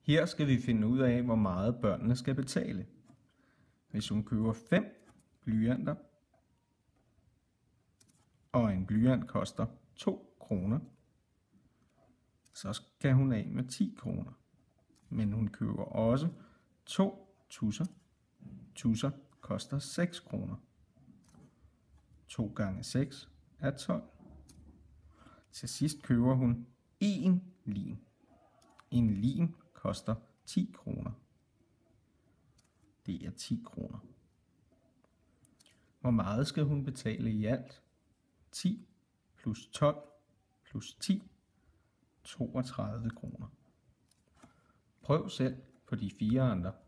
Her skal vi finde ud af, hvor meget børnene skal betale. Hvis hun køber 5 blyanter, og en blyant koster 2 kroner, så skal hun af med 10 kroner. Men hun køber også 2 tusser. Tusser koster 6 kroner. 2 gange 6 er 12. Til sidst køber hun 1 lim. En lim koster 10 kroner. Det er 10 kroner. Hvor meget skal hun betale i alt? 10 plus 12 plus 10, 32 kroner. Prøv selv på de 4 andre.